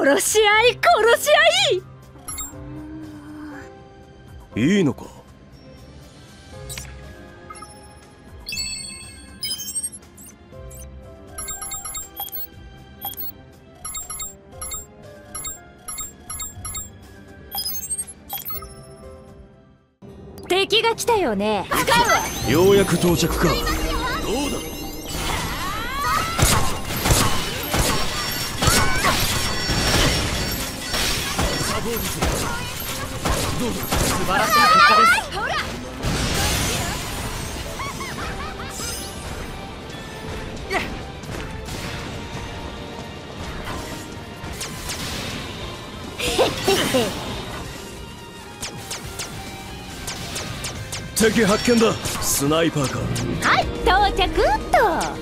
殺し合い殺し合い。 いいのか。 敵が来たよね。使うわ。 ようやく到着か。どうだ。 どうだ。素晴らしい結果です。 ほら。 敵発見だ。スナイパーか。 はい、到着っと。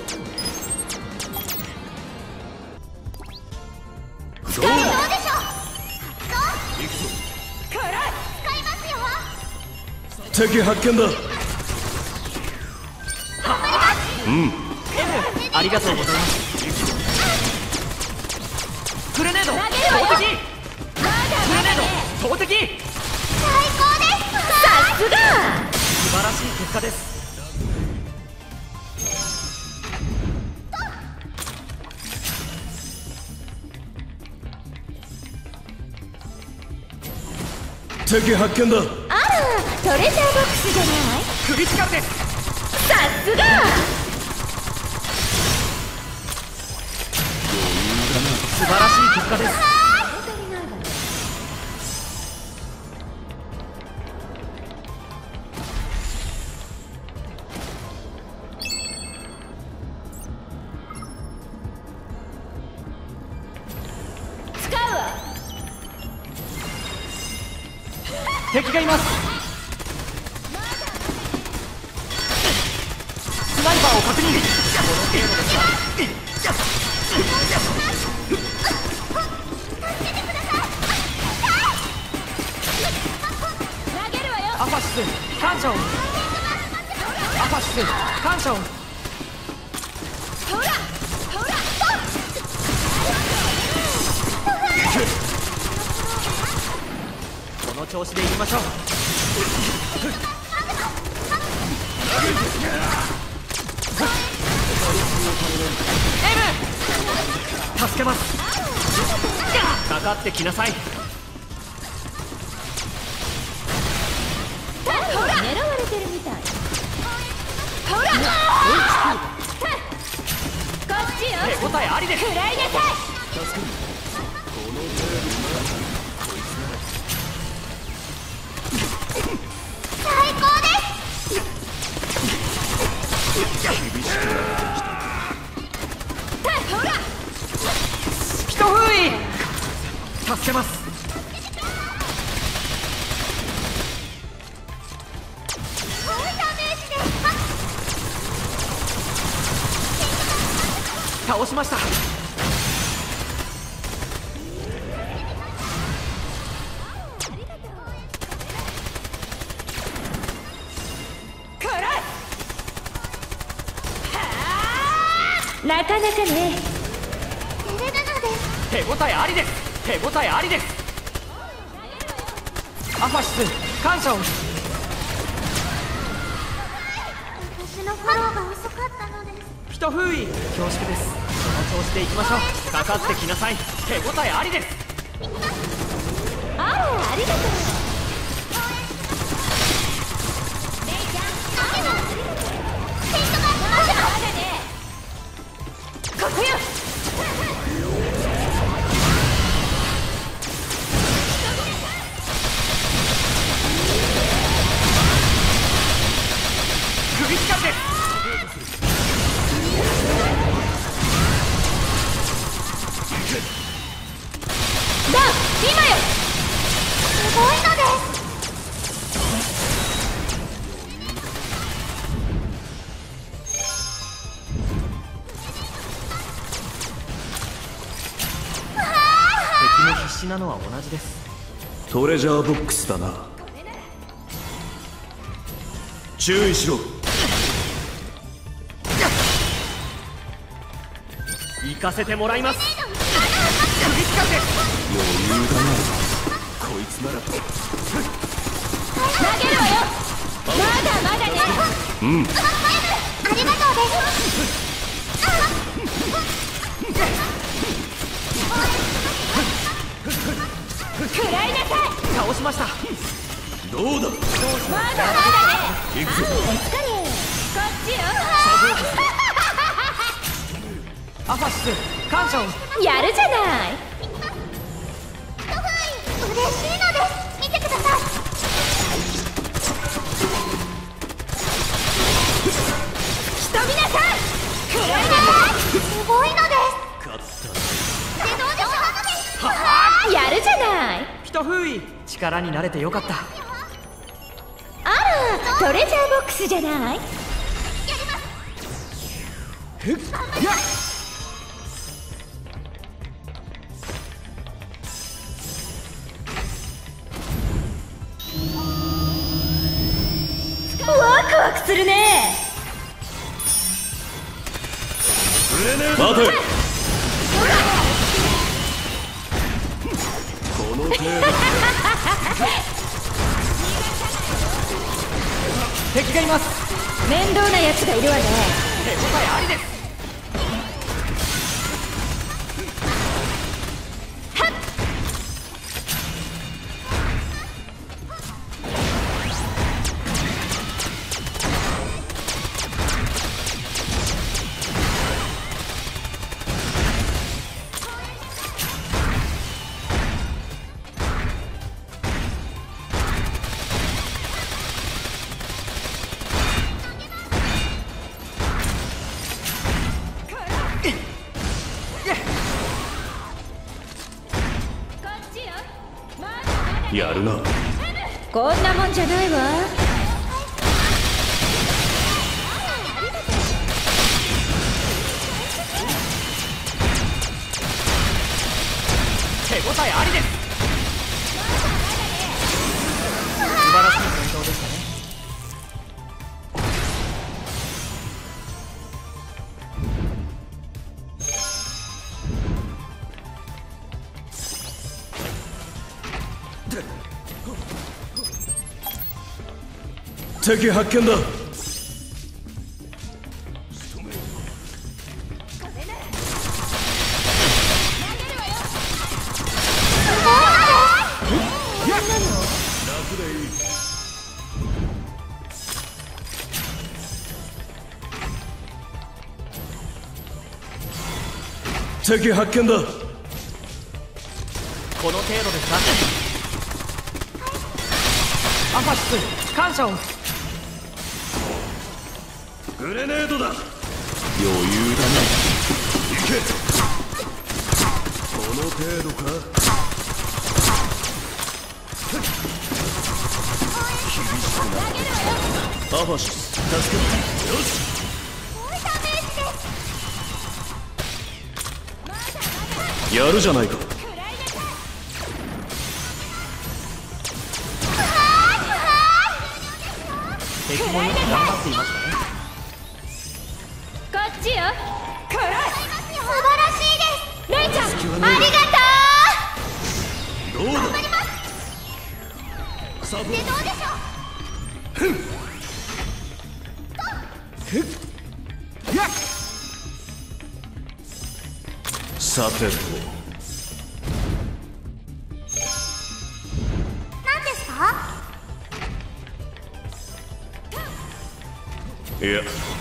どうだ。 どうでしょう。 行くぞ。 使いますよ。 敵発見だ。 ありがとうございます。グレネード投擲。グレネード投擲。 最高です。 さすが。 素晴らしい結果です。 敵発見だ。 あら、トレジャーボックスじゃない。 クリティカルです。 さすが。 素晴らしい結果です。 使うわ。 敵がいます。スナイパーを確認。この程度ですか。 投げるわよ。 アファシス感謝を。アファシス感謝を。 ほらほら。 この調子でいきましょう。助けます。かかってきなさい。 ほら、狙われてるみたい。ほら。こっちよ。 手応えありです。 食らいなさい。 最高です。 ほら。 一封印。助けます。 ダメージです。 倒しました。 なかなかね。 照れるのです。 手応えありです。手応えありです。アファシス感謝を。 私のフォローが遅かったのです。 一封印恐縮です。この調子でいきましょう。かかってきなさい。手応えありです。 あら、ありがとう。レイちゃん、ありがとう。まだね。ここよ。 クリティカルです。 だ、今よ。 すごいのです。 敵も必死なのは同じです。 トレジャーボックスだな。注意しろ。 行かせてもらいます。クリティカルです。 裕だな。こいつなら投げるわよ。まだまだね。 うん。 ありがとうです。 食らいなさい。 倒しました。 どうだ。 まだまだね。 行くぞ。 お疲れ。こっちよ。 アファシス感謝を。 やるじゃない。 嬉しいのです。見てください。 仕留めなさい。食らいなさい。 すごいのです。 勝った。 でどうでしょう。 やるじゃない。 一封印力になれてよかった。 あら、トレジャーボックスじゃない。ワクワクするね。 待て。この程度。 敵がいます。 面倒なやつがいるわね。 手応えありです。 やるな。 こんなもんじゃないわ。 手応えありです。素晴らしい戦闘でしたね。 敵発見だ。敵発見だ。 この程度ですか。アファシス感謝を。 グレネードだ。余裕だな。行け。この程度か。厳しくな。アファシス助けて。よし。やるじゃないか。 敵もよく頑張っていましたね。 こっちよ。 素晴らしいです。 レイちゃん、 ありがとどうだ。サブ。 う。でどうでしょさてと。 何ですか。 いや。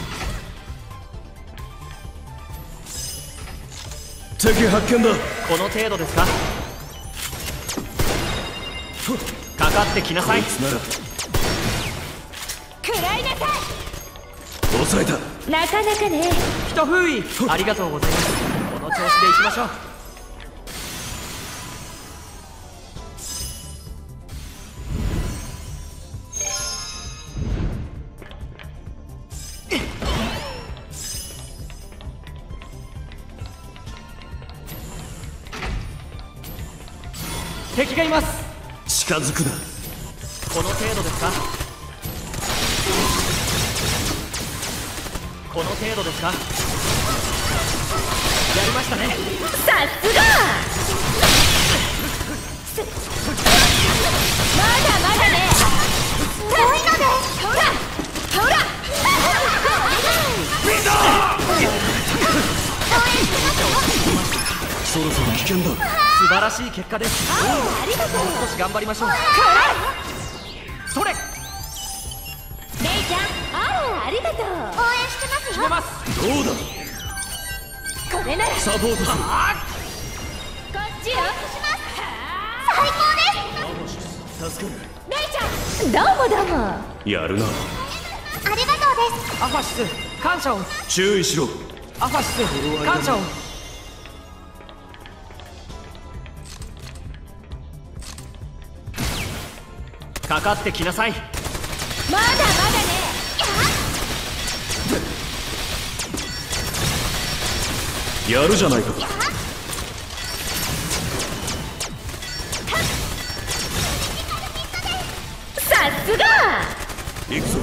敵発見だ。 この程度ですか。かかってきなさい。 こいつなら食らいなさい。 抑えた。 なかなかね。 一封印ありがとうございます。この調子でいきましょう。敵がいます。 近づくな。 この程度ですか。この程度ですか。やりましたね。 さすが。 まだね。すごいのです。ほらほら。 そろそろ危険だ。 素晴らしい結果です。 ありがとう。 もう少し頑張りましょう。それレイちゃん、ありがとう。応援してますよ。 決めます。 どうだ。 これならサポートする。 こっちよ。最高です。 助かる。 レイちゃん、どうも。 やるな。 ありがとうです。 アファシス感謝を。 注意しろ。 アファシス感謝を。かかってきなさい。 まだね。 やるじゃないか。 さすが。 行くぞ。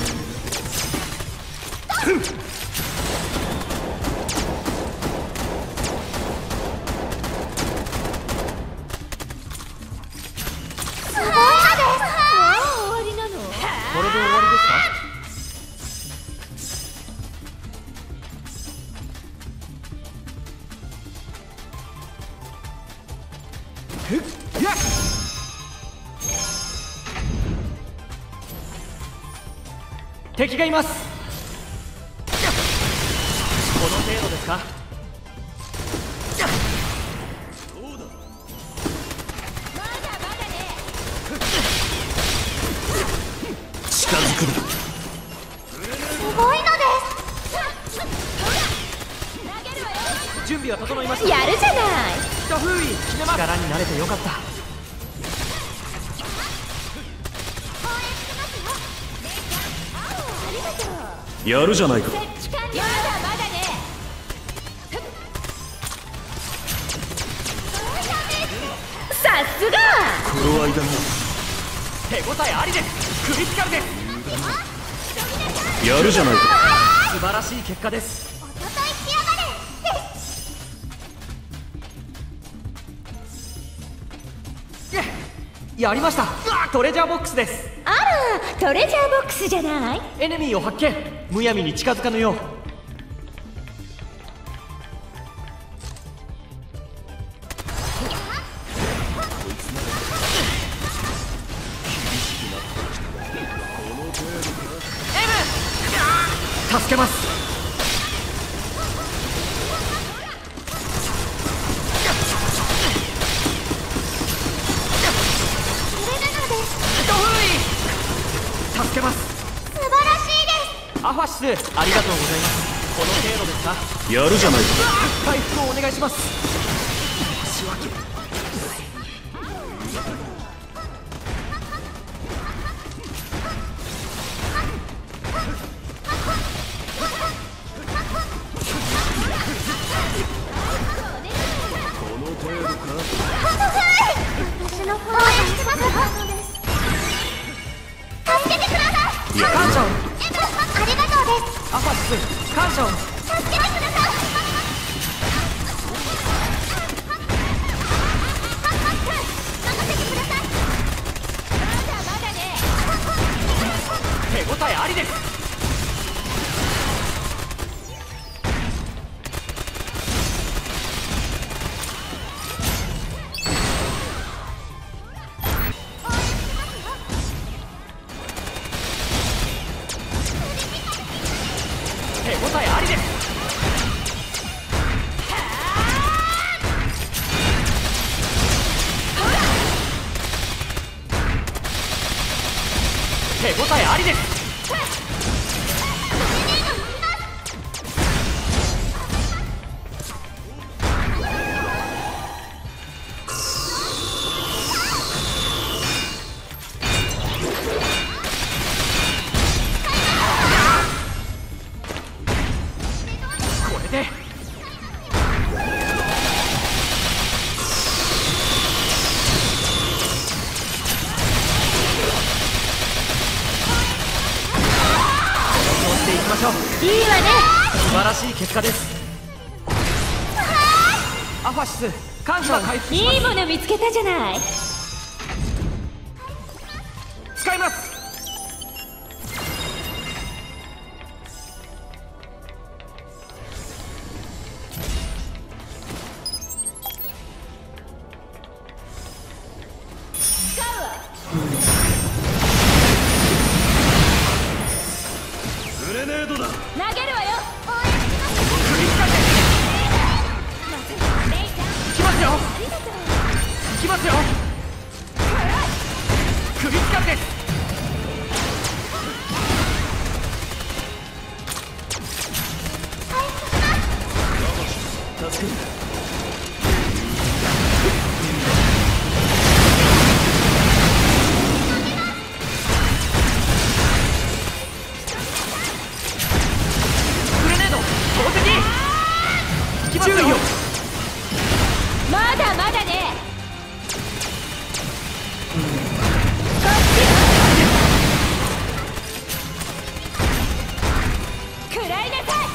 すごいのです。もう終わりなの？ これで終わりですか？敵がいます。この程度ですか？ まだね。 近づくな。 すごいのです。 投げるわよ。 準備は整いました。 やるじゃない。 一封印決めます。力になれてよかった。 ありがとう。 やるじゃないか。 設置完了。まだね。さすが。 頃合いだな。 手応えありです。クリティカルです。 やるじゃないか。 素晴らしい結果です。 おととい来やがれ。 やりました。トレジャーボックスです。 あら、トレジャーボックスじゃない。 エネミーを発見。むやみに近づかぬよう。助けます。助けます。 素晴らしいです。 アファシスありがとうございます。この程度ですか？ やるじゃないか。 回復をお願いします。 この程度か。 私のフォローがしてますのです。助けてください。 感謝を。 ありがとうです。 アファシス感謝を。 助けてください。任せてください。 まだね。 手応えありです。手応えありです。手応えありです。これで乗っていきましょう。 いいわね。 素晴らしい結果です。アファシス感謝回復します。 いいもの見つけたじゃない。 使います。 グレネードだ。 投げるわよ。 首使ってレイちゃん、 いきますよ。 ありがとう。 いきますよ。首使って助ける。 グレネード投擲。いきますよ。 注意よ。 まだまだね。食らいなさい。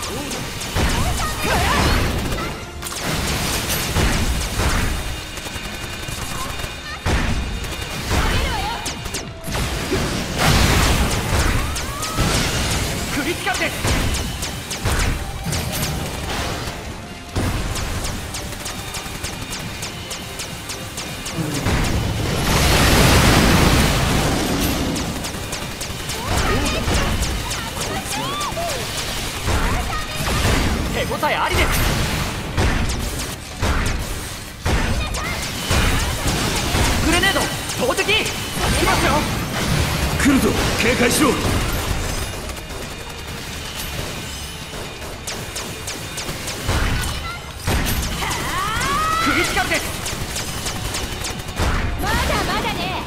首使って手応えありです。グレネード投擲。いきますよ。 来るぞ。警戒しろ。 クリティカルです。 まだまだね。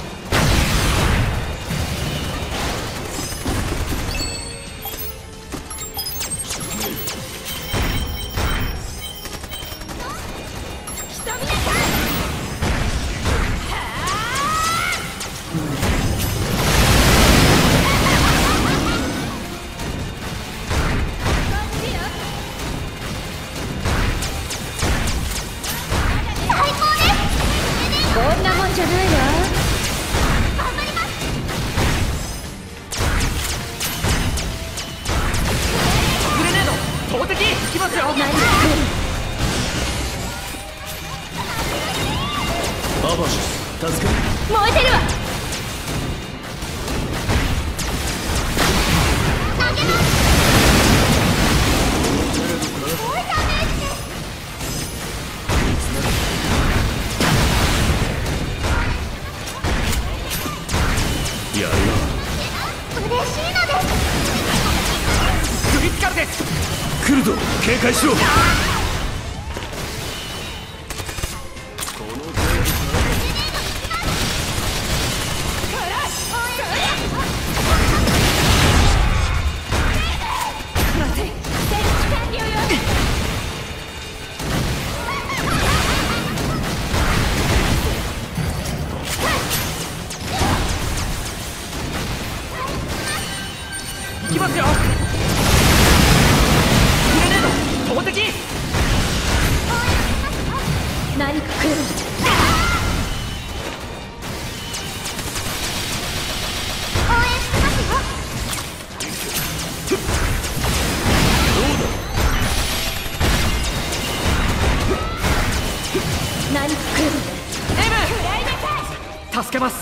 仕留めなさい。こんなもんじゃないわ。頑張ります。 グレネード投擲。いきますよ。 アバシス助ける。 燃えてるわ。 やるな。 嬉しいのです。 クリティカルです。 来るぞ。警戒しろ。この程度か。 まずい。設置完了よ。 いきますよ。グレネード投擲。 何か来る。 応援してますよ。 何か来る。 エイム食らいなさい。 助けます。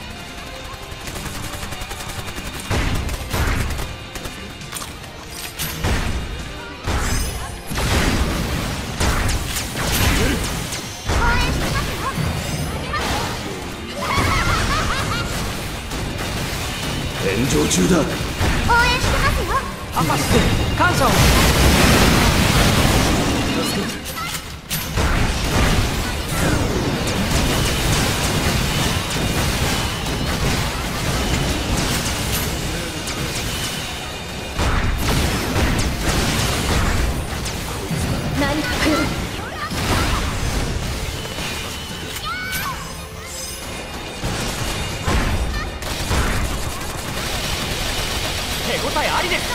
炎上中だ。 応援してますよ。 アパシス感謝を。 何か来る。 手応えありです。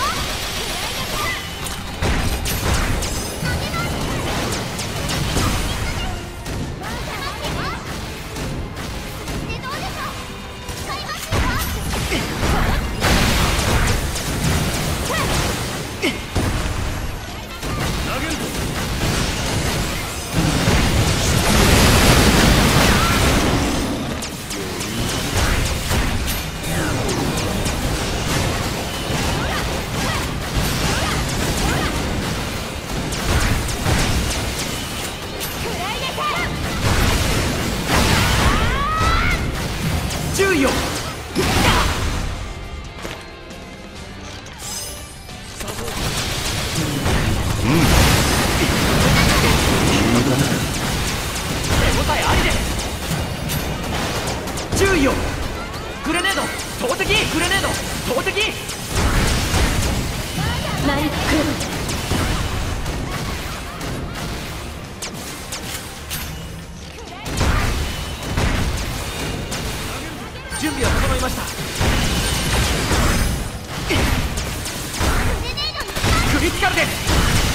です。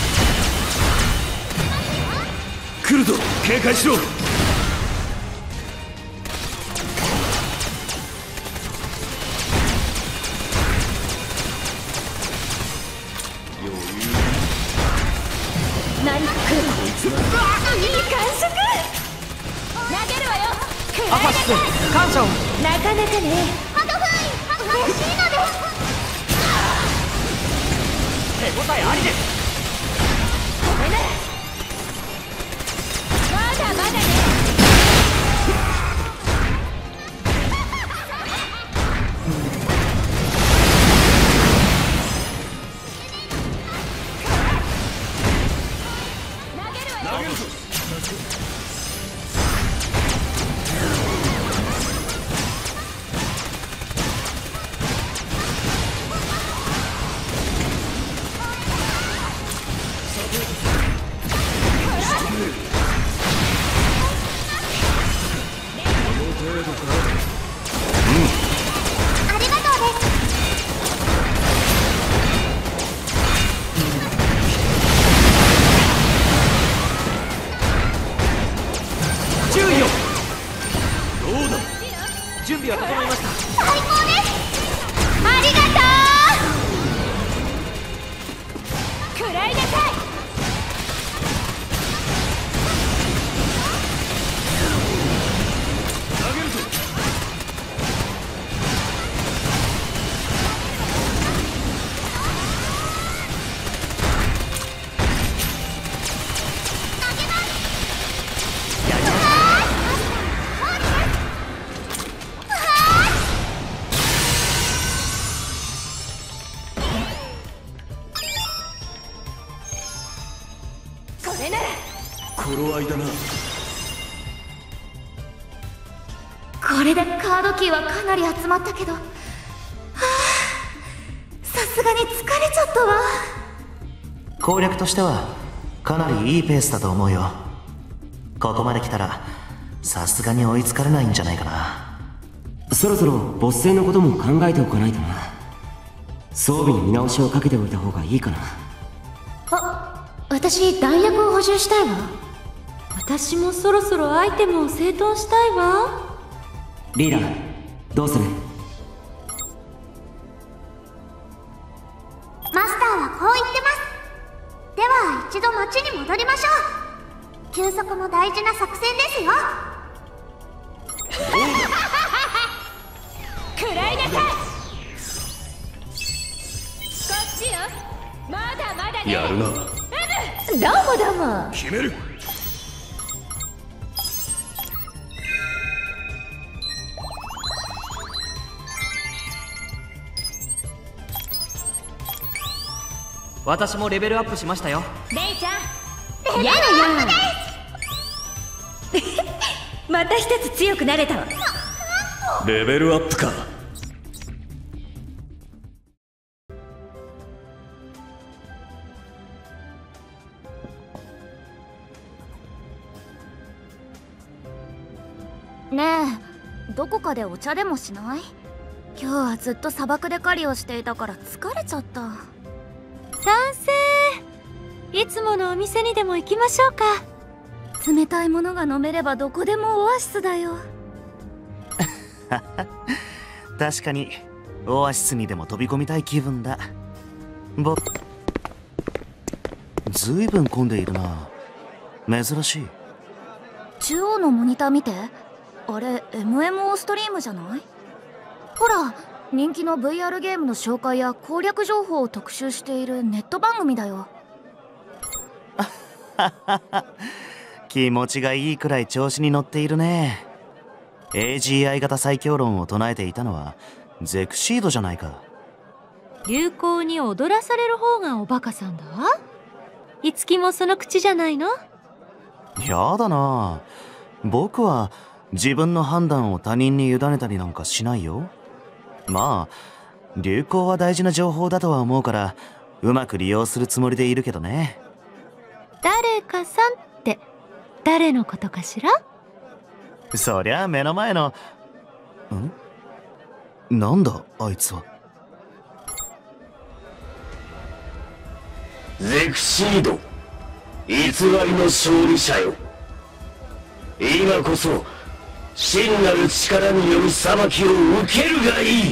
来るぞ、警戒しろ。 何か来る。いい感触。投げるわよ。 アファシス感謝を。 なかなかね。 ハドフイ嬉しいのです。 手応えありです。 これならまだまだね。 投げるぞ。 ありがとうです。 注意を。 どうだ。 準備は整いました。 最高です。ありがとう。 食らいなさい。 投げるぞ。 これなら。 頃合いだな。 これでカードキーはかなり集まったけど、はあ、さすがに疲れちゃったわ。 攻略としてはかなりいいペースだと思うよ。ここまで来たらさすがに追いつかれないんじゃないかな。 そろそろボス戦のことも考えておかないとな。装備に見直しをかけておいた方がいいかな。 あ、私弾薬を補充したいわ。 私もそろそろアイテムを整頓したいわ。 リーダーどうする？ マスターはこう言ってます。では一度町に戻りましょう。休息も大事な作戦ですよ。 食らいなさい。こっちよ。まだまだね。 やるな。 どうもどうも。 決める。 私もレベルアップしましたよ。 レイちゃん。やだやまた一つ強くなれたわ。 レベルアップか。 ねえ、どこかでお茶でもしない？今日はずっと砂漠で狩りをしていたから疲れちゃった。 賛成。いつものお店にでも行きましょうか。 冷たいものが飲めればどこでもオアシスだよ。 確かにオアシスにでも飛び込みたい気分だ。ずいぶん混んでいるな。珍しい。 中央のモニター見て。あれ MMO ストリームじゃない？ほら、人気の VR ゲームの紹介や攻略情報を特集しているネット番組だよ。 気持ちがいいくらい調子に乗っているね。 AGI 型最強論を唱えていたのはゼクシードじゃないか。 流行に踊らされる方がおバカさんだ。いつきもその口じゃないの？ やだな。僕は自分の判断を他人に委ねたりなんかしないよ。まあ流行は大事な情報だとは思うからうまく利用するつもりでいるけどね。 誰かさんって誰のことかしら？ そりゃ目の前のなんだあいつは。 ゼクシード、偽りの勝利者よ。今こそ真なる力による裁きを受けるがいい。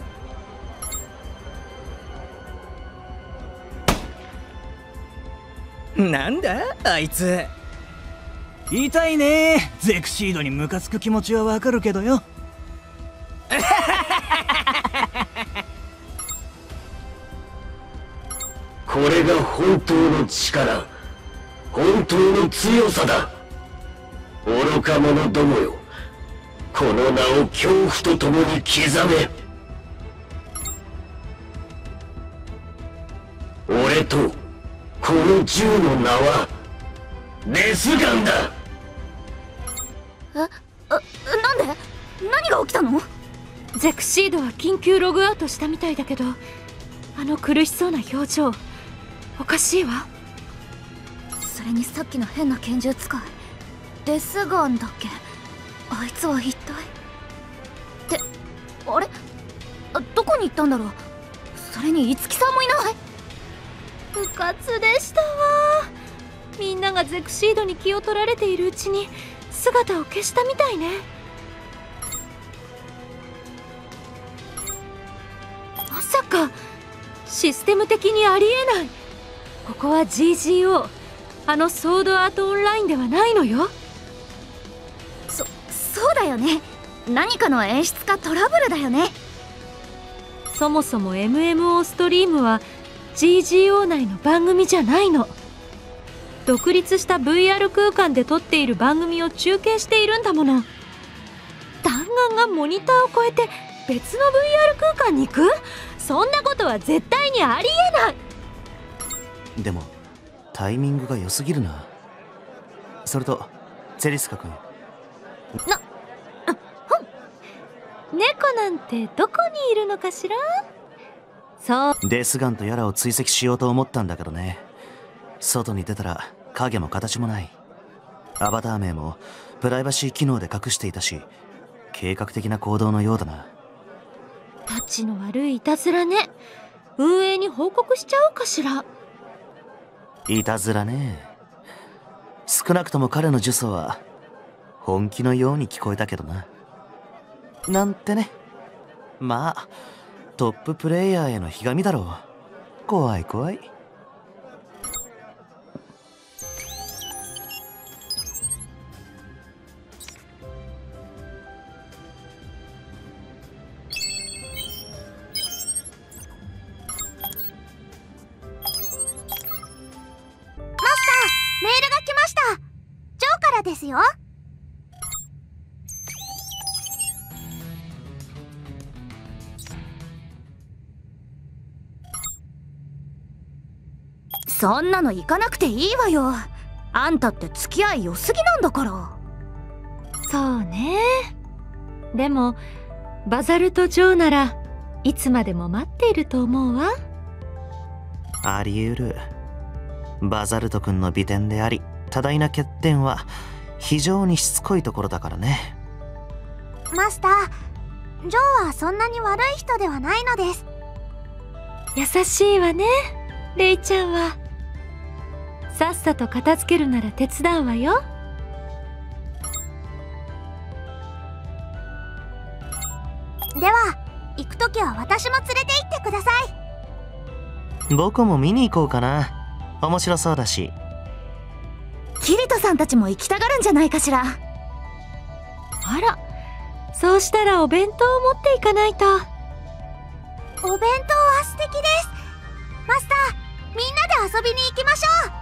なんだあいつ。痛いね。ゼクシードにムカつく気持ちはわかるけどよ。 これが本当の力、本当の強さだ。愚か者どもよ、この名を恐怖とともに刻め。俺とこの銃の名はデスガンだ。 なんで？何が起きたの？ ゼクシードは緊急ログアウトしたみたいだけど、あの苦しそうな表情おかしいわ。 それにさっきの変な拳銃使いデスガンだっけ？あいつは一体ってあれ？どこに行ったんだろう。それに樹さんもいない。 部活でしたわ。みんながゼクシードに気を取られているうちに姿を消したみたいね。まさかシステム的にありえない。ここは GGO、 あのソードアートオンラインではないのよ。 そうだよね。何かの演出かトラブルだよね。 そもそも MMO ストリームは GGO 内の番組じゃないの。独立した VR 空間で撮っている番組を中継しているんだもの。弾丸がモニターを越えて別の VR 空間に行く？そんなことは絶対にありえない。 でもタイミングが良すぎるな。それとツェリスカ君、 猫なんてどこにいるのかしら。そうデスガンとやらを追跡しようと思ったんだけどね。外に出たら影も形もない。アバター名もプライバシー機能で隠していたし、計画的な行動のようだな。 タチの悪いいたずらね。運営に報告しちゃおうかしら。 いたずらね。少なくとも彼の呪詛は本気のように聞こえたけどな。なんてね。まあトッププレイヤーへのひがみだろう。怖い怖い。 メールが来ました。ジョーからですよ。 そんなの行かなくていいわよ。あんたって付き合い良すぎなんだから。 そうね。でもバザルト・ジョーならいつまでも待っていると思うわ。 あり得る。バザルト君の美点であり多大な欠点は非常にしつこいところだからね。 マスター、ジョーはそんなに悪い人ではないのです。 優しいわね、レイちゃんは。さっさと片付けるなら手伝うわよ。 では行くときは私も連れて行ってください。 僕も見に行こうかな。面白そうだし。 キリトさんたちも行きたがるんじゃないかしら。 あら、そうしたらお弁当を持っていかないと。 お弁当は素敵です。マスター、みんなで遊びに行きましょう。